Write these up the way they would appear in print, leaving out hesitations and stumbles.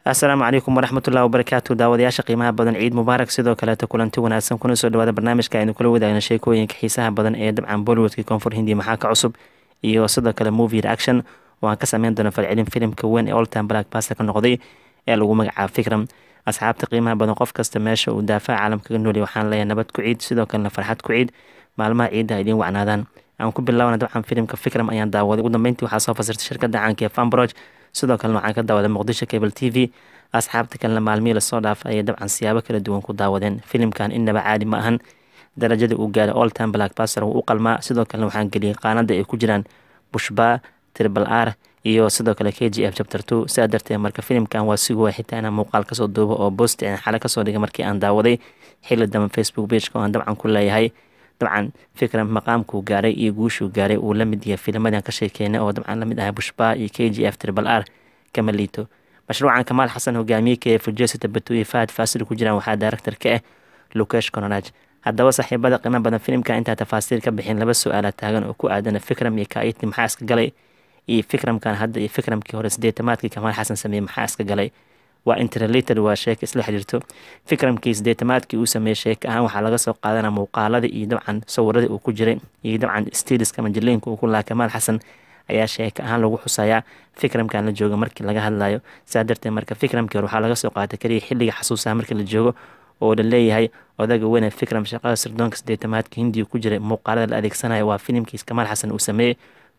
asalaamu calaykum waraxmatullahi wabarakaatu daawadayaasha qiimaha badan ciid mubaarak sidoo kaleeto kulanti wanaagsan kuna soo dhawaada barnaamijka aynu kula wadaagna sheekooyinka xiisaha badan ee dabcan bollywoodka koonfur hindi maxaa ka cusub iyo sidoo kale movie reaction oo aan ka sameyn doono falcelin filimka weyn ee oltan black basta ka noqday ee lagu magacaabo fikram asxaabta qiimaha badan qof kasta meesha uu daafaca caalamka ka nooli waxaan leeyahay nabad ku ciid sidoo kalena farxad ku ciid maalmaha ciidda idiin wacnaadaan aan ku bilaabana dabcan filimka fikram ayaan daawaday ugu dambeyntii waxaa soo fasirtay shirkadda caanka ee fanbroj sidoo kalena waxaan ka daawaday muqdisho cable t v asxaabta kalena maalmihii lasoo dhaafay ayay dabcan siyaabo kala duwan ku daawadeen filimkan innaba caadi ma ahan darajada uu gaaray oltan black baster wuu u qalmaa sidoo kalena waxaan geliyey qaanada ay ku jiraan bushba triple r iyo sidoo kale k g f chapter 2 sidaa darteed marka filimkan waa sigua xitaa inaan muuqaal kasoo duubo oo boosti aan xale kasoo dhigay markii aan daawaday xilli dambe facebook pageka oo aan dabcan ku leeyahay dabcan fikram maqaamkuu gaaray iyo guushuu gaaray uu la mid yahay filmadaan ka sheekeynay oo dabcan lamid ahay bushba iyo k g f triple r kama liito mashruucan kamaal xasan hogaamiyeka ee fujesita batuuye fahad faasil ku jiraan waxaa director ka ah lukesh kononaj haddaba saaxiibada qiimo badan filimka intaa tafaasiil ka bixin laba su-aala taagan oo ku aadana fikram iyo kaaiti maxaa iska galay iyo fikramkan hadda iyo fikramkii hore sideetamaadkii kamaal xasan sameeyey maxaa iska galay waa interrelated waa sheeka isla xiriirto fikramkii sideetamaadkii uu sameeyey sheeka ahaan waxaa laga soo qaadana muuqaaladii iyo dabcan sawiradii uu ku jiray iyo dabcan stiliska majalooyinka uu ku lahaa kamaal xasan ayaa sheeka ahaan lagu xusayaa fikramkan la joogo markii laga hadlayo saa darteed marka fikramkii hore waxaa laga soo qaatay kaliya xilliga xasuusaha markii la joogo oo la leeyahay odaga weyne fikram shaqada sirdoonka sideetamaadka hindiga ku jiray muuqaalada la adeegsanaya waa filimkiis kamaal xasan uu sameeyey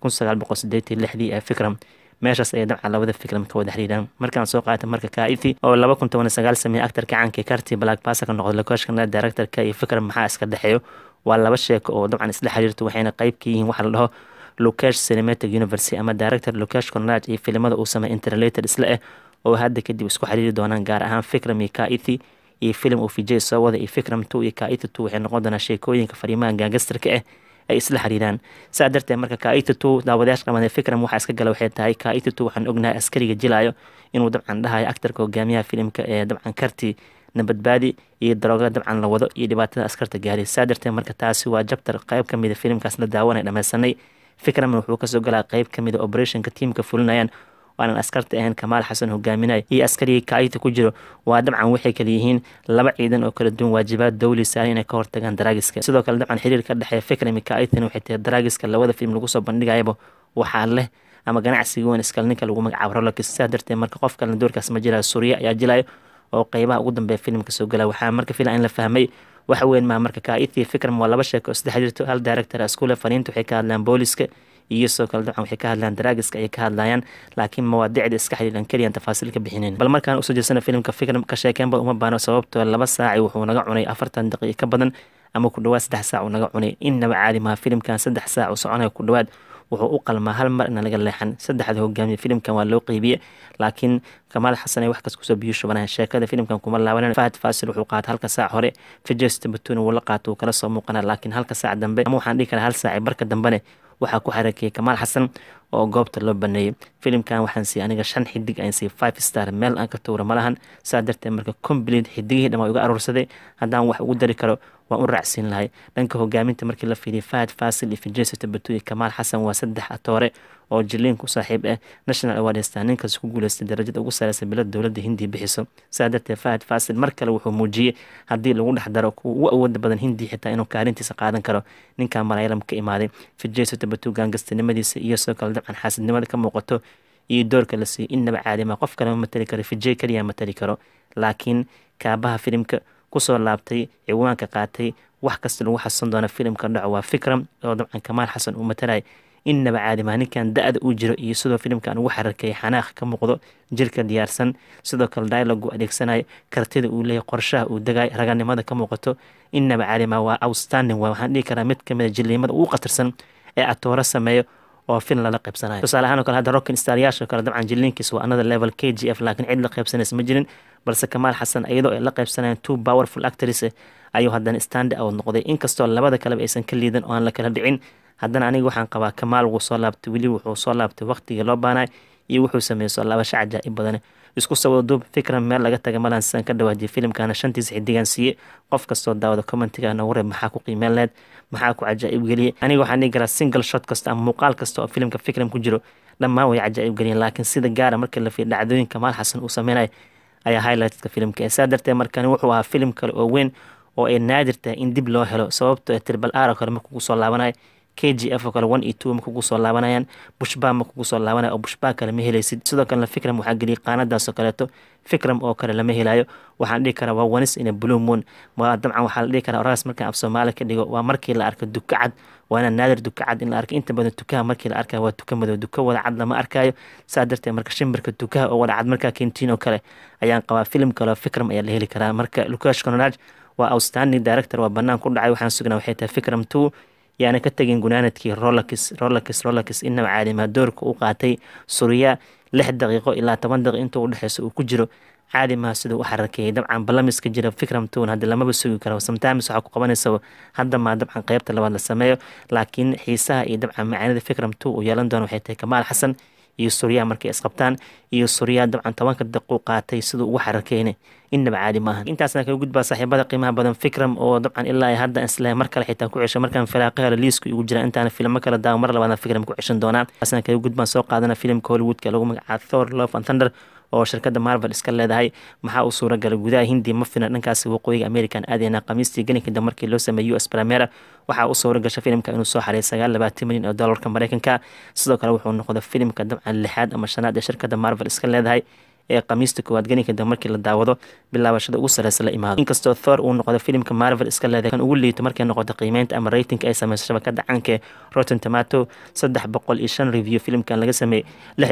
ee fikram meeshaas ayay dabcan labada fikram ka wada xiriiraan markaan soo qaatay marka kaithi oo 2019 sameeyey actarka caanka karti black basa ka noqday lokoshkana directorka iyo fikram maxaa iska dhexeeyo waa laba sheeko oo dabcan isla xiriirto waxayna qayb ka yihiin waxa la dhaho lukesh cinematic university ama director lukesh konrad iyo filimada uu sameey interrelated isla ah oo hadda kadib isku xiriiri doonaan gaar ahaan fikram iyo kaithi iyo filim uu vijay soo wada iyo fikram 2 iyo kaithi 2 waxay noqon doonaa sheekooyinka fariimaha gaangastarka ah ay isla xiriiraan saa darteed marka kaithi 2 daawadayaasha qabanay fikram waxaa iska gala waxay tahay kaithi 2 waxaan ognahay askariga jilayo inuu dabcan dhahayo actarka hogaamiyaha filimka ee dabcan karti nabadbaadi iyo darooga dabcan la wado iyo dhibaatada askarta gaaray saa darteed marka taasi waa jabtar qayb ka mida filimkaas la daawanay dhammaysanay fikramna wuxuu kasoo galaa qayb ka mida operationka tiimka fulinayaan waanan askarta ahayn kamaal xasan hogaaminay iyo askarigii kaaita ku jiro waa dabcan waxay kala yihiin laba ciidan oo kala duwan waajibaad dowli saaran inay ka hortagaan daraagiska sidoo kale dabcan xiriir ka dhexeeya fikram iyo kaaitana waxay tahay daraagiska labada film lagu soo bandhigayaba waxaa leh ama ganacsiga weyn iskale ninka lagu magacaabo rolakis saa darteed marka qof kalena doorkaas ma jirayo suuriya ayaa jilayo oo qeybaha ugu dambeeya filimka soo gala waxaa marka filan in la fahmay waxa weyn maa marka kaaiti fikram waa laba sheeko oo saddex jirto hal director iskule fariinta waxay ka hadlaan booliska iyo sidoo kale dabcan waxay ka hadlaan daraagiska ayay ka hadlayaan laakiin mawaadicda iska xiriiran keliyan tafaasiil ka bixineen bal markaan usoo jeesana filimka fikram ka sheekeenba uma baano sababtoo 2 saaci wuxuu naga cunay 40 daqiiqo ka badan ama ku dhawaad 3 saac uu naga cunay innaba caadi maha filimkan 3 saac uu soconayo ku dhawaad wuxuu u qalmaa hal mar in laga leexan saddexda hogaamiye filimkan waa loo qeybiye laakiin kamaal xasan ay wax kas kusoo biyo shubanayaan sheekada filimkan kuma laabanan fahad faasil wuxuu qaatay halka saac hore fijesta batuna wuu la qaato uu kala soo muuqana laakiin halka saac dambe ama waxaan dhihi karaa hal saac barka dambene waxaa ku xarakeeyay kamaal xasan oo goobta loo baneeyay filimkan waxaan siiyay aniga 5 xidig aan siiyay 5 star meel aan ka tuura malahan saa darteed marka complete xidigihii dhammaa iga aruursaday haddaan wax ugu dari karo waan u raacsiin lahay dhanka hogaaminta markii la fiiriyay fahad faasil iyo fijesita batuuye kamaal xasan waa 3 atoore oo jiliinku saaxiib ah national award heestaa ninkaas ku guuleystay darajada ugu sareysa bilad dowladda hindiya bixiso saa darteed fahad faasil mar kale wuxuu muujiyey haddii lagu dhex daro kuwa ugu awooda badan hindiya xitaa inuu kaalintiisa qaadan karo ninkan malaayalam ka imaaday fijesita batuuye gaangastanimadiisa iyo sidoo kale dabcan xaasidnimada ka muuqato iyo doorka la siiyey innaba caadima qof kale ma matali karo fijay kaliya matali karo laakiin kaabaha filimka kusoo laabtay ciwaanka qaatay wax kasta lagu xasan doona filimka dhaco waa fikram oo dabcan kamaal xasan uu matalay innaba caadima ninkan da-da uu jiro iyo sidoo filimkan ugu xararkay xanaaq ka muuqdo jirka diyaarsan sidoo kale dialogue uu adeegsanayo kartida uu leeyahay qorshaha uu degay raganimada ka muuqato innaba caadima waa outstanding waa waxaan dhihi karaa mid kamid a jiliimada ugu qatarsan ee atooro sameeyo oo film lala qaybsanayo tusaale ahaan oo kale hadda rockin staryaasha kale dabcan jiliinkiis waa another level k g f laakiin cid la qaybsanaysa ma jirin balse kamaal xasan iyadoo ay la qaybsanayaan 2 powerful actors ayuu haddana stand out noqday inkastoo labada kaleba aysan ka liidan oo aan la kala dhicin haddana aniga waxaan qabaa kamaal wuu soo laabtay weli wuxuu soo laabtay waqtigii loo baanay iyo wuxuu sameeyey soo laabasho cajaa'ib badan isku soo wada duub fikram meel laga taga malan sidan ka dhawaajiyay filimkana 5 xidigan siiyey qof kastoo daawada commentiga noogu reeb maxaa ku qiimeyn leed maxaa ku cajaa'ib geliyay aniga waxaan dhihi karaa single shot kasta ama muuqaal kasta oo filimka fikram ku jiro dhammaan way cajaa'ib geliyeen laakiin sida gaara marka la fiiriyo dhacdooyinka kamaal xasan uu sameynayo ayaa highlightska filimka saa darteed markani wuxuu ahaa filim kale oo weyn oo ay naadir tahay in dib loo helo sababto triple r oo kale marka kugu soo laabanayo KGF oo kale 1 iyo 2 marka kugu soo laabanayaan bushbaa marka kugu soo laabanayo oo bushbaa kale ma helaysid sidoo kale fikram waxaa geliyay qaanadaas oo kaleeto fikram oo kale lama helayo waxaan dhihi karaa waa wanis in blue moon waa dabcan waxaa la dhihi karaa oraas markaan af Soomaali ka dhigo waa markii la arko duka cad waana naadir duka cad in la arko inta badan dukaha markii la arkayo waa duka madow duka wada cad lama arkayo saa darteed marka shimbirka dukaha oo wada cad markaa kentiin oo kale ayaan qabaa filim kale fikram ayaa la heli karaa marka Lucas Conrad waa outstanding director waa banaan ku dhacay waxaan sugnaa waxay tahay fikram 2 yaana ka tagin gunaanadkii Rolakis inaba caadi ma doorka u qaatay Suuriya 6 daqiiqo ilaa 10 daqiiqo inta u dhaxayso uu ku jiro caadi ma sidoo u xarakeeyay dabcan balamiska jira fikram 2 hadda lama sugi karo sometimes waxa ku qabanaysa hadda ma dabcan qaybta labaad la sameeyo laakiin xiisaha iyo dabcan macaanida fikram 2 uu yeelan doono waxay tahay Kamaal Xasan iyo Suuriya markay isqabtaan iyo Suuriya dabcan 10 daqiiqo qaatay sidoo ugu xarakeeyay inaba caadi maaha intaasna ka gudbaa saaxiibada qiimaha badan fikram oo dabcan ilaa ay hadda isla mar kale xitaa ku cesho markaan firaaqaha release-ku ugu jira intaan filmo kala daawo mar labaad fikram ku ceshan doonaan asna ka gudbaan soo qaadana filimka Hollywood-ka lagu magacaabo Thor Love and Thunder oo shirkadda Marvel iska leedahay maxaa uu suura galay gudaha Hindi ma fina dhankaas waqooyiga American aadayna qamiistii ganinka markii loo sameeyo US Premiere waxa uu suura gashay filimka inuu soo xareeyay 29 milyan oo dollarka Mareykanka sidoo kale wuxuu noqday filimka dabcan lixaad ama shanaad ee shirkadda Marvel iska leedahay ee qamiista koowaad ganinka markii la daawado bilaabashada ugu sareysa la imaado inkastoo Thor uu noqday filimka Marvel iska leedahay kan ugu liito markay noqoto qiimeynta ama rating ay sameysay shabakada caanka Rotten Tomato 305 review filimkan laga sameeyay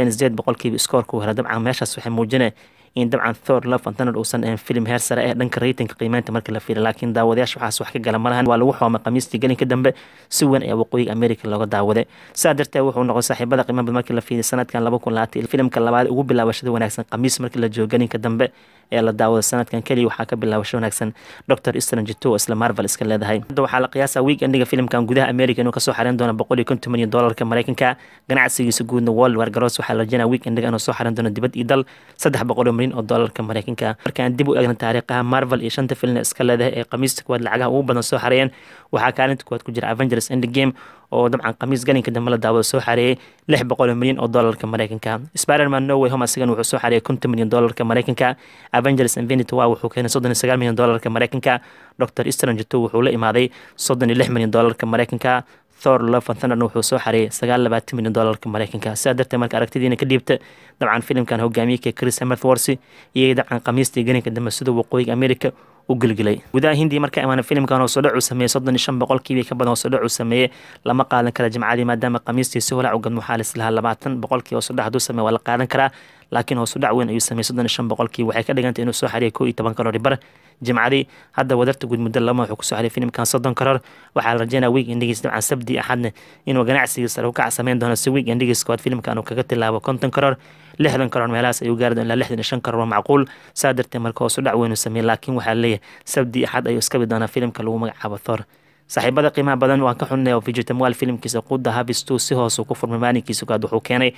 68% score-ku hela dabcan meeshaas waxay muujinayaan in dabcan Thor Love and Thunder uusan ahayn film heer sare ah dhanka ratingka qiimeynta markii la fiiriyo laakiin daawadayaasha waxaas wax ka gala malahan waa lagu xoomay qamiistii ganinka dambe si weyn ayaa waqooyiga America looga daawaday saa darteed wuxuu noqday saaxiibada qiimaha badan markii la fiiriyo sanadkan 2020 filimka labaad ugu bilaabashada wanaagsan qamiis markii la joogo ganinka dambe ee la daawado sanadkan kaliya waxaa ka bilaabasho wanaagsan Doctor Strange 2 isla Marvel iska leedahay hadda waxaa la qiyaasaa weekendiga filimkan gudaha America inuu ka soo xareyn doono 150 milyan dollarka Mareykanka ganacsigiisa guudna World War Gross waxaa la jeenaa weekendiga inuu soo xareyn doono dibad iyo dal 300 milyan oo dollarka Mareykanka markaan dib u eegno taariikhaha Marvel iyo shanta film iska leedahay ee qamiista kuwaad lacagaha ugu badan soo xareeyeen waxaa kaalinta kuwaad ku jira Avengers Endgame oo dabcan qamiis ganinka dambe la daawado soo xareeyay 600 milyan oo dollarka Mareykanka Spider-Man No Way Home asigan wuxuu soo xareeyay 50 milyan dollarka Mareykanka Avengers Infinity War wuxuu keenay 39 milyan dollarka Mareykanka Doctor Strange 2 wuxuu la imaaday 36 milyan dollarka Mareykanka Thor Love and Thunder wuxuu soo xareeyay 29 milyan dollarka Mareykanka sadarta marka aragtidiina ka dhiibta dabcan filimkan hogaamiyay Chris Hemsworth iyo dabcan qamiistii ganinka dambe sida waqooyiga America u gilgilay gudaha Hindi marka amaana filimkan oo soo dhac u sameeyay 35% ka badan oo soo dhac u sameeyay lama qaadan kara jimcaadii maadaama qamiistii si holac u gad muxaalis laha 20% oo soo dhac u sameeyay waa la qaadan karaa laakiin oo soo dhac weyn ayuu sameeyay 35% waxay ka dhigantay inuu soo xariyay 12 karoor bar jimcaadii hadda wadarta guud muddo lama wuxuu ku soo xariyay filimkan 30 karoor waxaa la rajaynayaa weekendigiisa dabcan sabti axadna inuu ganacsigiisa sare u kac sameyn doono si weekendigiisa koowaad filimkan uu kaga tilaabo 50 karoor 60 karoor meelahaas ayuu gaari doonaa 65 karoor macquul saa darteed marka oo soo dhac weyn u sameeyay laakiin waxaa leeyahay sabti axad ayuu iska bidoonaa filimka lagu magacaabo Thor saaxiibada qiimaha badan waan ka xunnay oo Vegetamwal filimkiisa quudda Habistu si hoos u ku furmay maalinkiisa kaad wuxuu keenay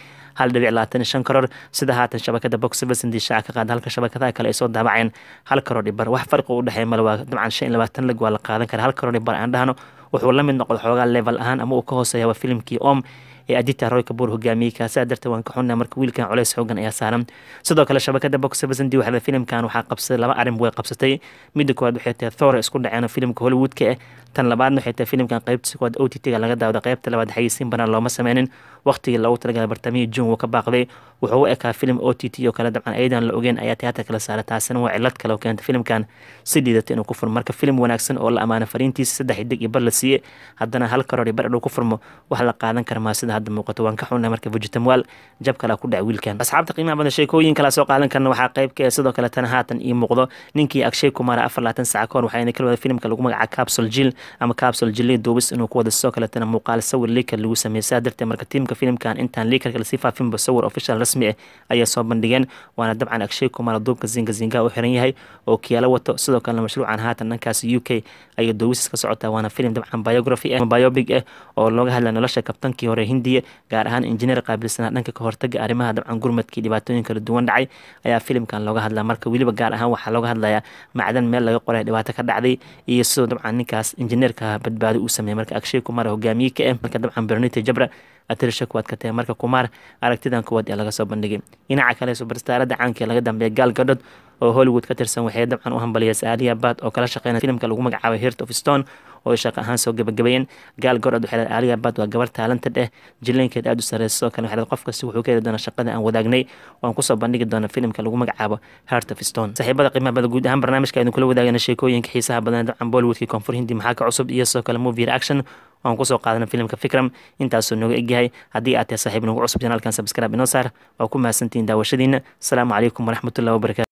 1.25 karoor sida haatan shabakada box office indisha ka qaad halka shabakadaha kale ay soo daabaceen 1 karoor bar wax farqi u dhaxeeya malwa dabcan 25 lag waa la qaadan karaa 1 karoor bar aan dhahno wuxuu la mid noqday xoogaa level ahaan ama uu ka hooseeyo filimkii ee Aditya Roy Kapoor hogaamiyay kaasa darteed waan ka xunnay marka wiilkan culays xoogan ayaa saaran sidoo kale shabakada box office indii waxa filimkan waxaa qabsaday laba arin way qabsatay mid koowaad waxay tahay Thor isku dhaceen filimka Hollywood-ka tan labaadna waxay tahay filimkan qaybtiisa koowaad OTT-ga laga daawado qaybta labaad xayisiin banaan looma sameynin waqtigii loogu talagalay bartamihii June wuu ka baaqday wuxuu u ekaa filim OTT oo kala dabcan aydan la ogeyn ayaa tiyaatar kala saaray taasina waa cilad kale oo keentay filimkan si dhiidatay inuu ku furmo marka filim wanaagsan oo la amaano fariintiisa 3 dig iyo bar la siiyay haddana 1 karoor bar uu ku furmo wax la qaadan kara ma sida hadda muuqato waan ka xunnay marka Vegetamwal jab kala ku dhacay wiilkan asxaabta qiimaha badan sheekooyin kala soo qaadan karna waxaa qayb ka sidoo kale tan haatan ii muuqdo ninkii Akshay Kumar 24 saac ka hor waxayna kala wada filimka lagu magacaabo Capsule Jill ama Capsule Jill duubis inuu ku wada soo kale tan muuqaal sawir leaker lagu sameeyay sadarta marka tiimka filimkan intaan leaker kala si faafin ba sawir official rasmi ah ayaa soo bandhigeen waana dabcan Akshay Kumar duubka zinga u xiran yahay oo kiyaala wato sidoo kale mashruucan haatan dhankaas UK ay duubis ka socotaa waana filim dabcan biography ah biopic ah oo looga hadlayo nolosha kabtankii hore Hindiya gaar ahaan injineer qaabilsan dhanka ka hortaga arrimaha dabcan gurmadkii dhibaatooyin kala duwan dhacay ayaa filimkan looga hadlaa marka waliba gaar ahaan waxa looga hadlayaa macdan meel laga qoray dhibaato ka dhacday iyo sidoo dabcan ninkaas injineerka badbaado uu sameeyay marka Akshay Kumar hogaamiyay ka marka dabcan Bernita Jabra atirsha kuwaad ka tahay marka Kumar aragtidan kuwaad ee laga soo bandhigay dhinaca kale superstarada caanka laga dambeeyay Gal Gadot oo Hollywood ka tirsan waxay dabcan u hambaliyay Alia Bhatt oo kala shaqeynaya filimka lagu magacaabo Heart of Stone oo shaqo ahaan soo gabagabeeyeen Gal Gadot waxay Alia Bhatt waa gabar talented ah jileynkeed aad u sareyso kale waxay qof kasta wuxuu ka heli doonaa shaqada aan wadaagnay waan ku soo bandhigi doonaa filimka lagu magacaabo Heart of Stone saaxiibada qiimaha badan guud ahaan barnaamijka aynu kula wadaagana sheekooyinka xiisaha badan dabcan Bollywoodkii koonfur hindi maxaa ka cusub iyo sidoo kale movie reaction waan ku soo qaadanay filimka Fikram intaasoo nooga egyahay haddii aad tahay saaxiib nagu cusub janaalkan subscribe inoo saar waa ku mahadsantihiin daawashadiina asalaamu calaykum waraxmatullahi wabarakaatu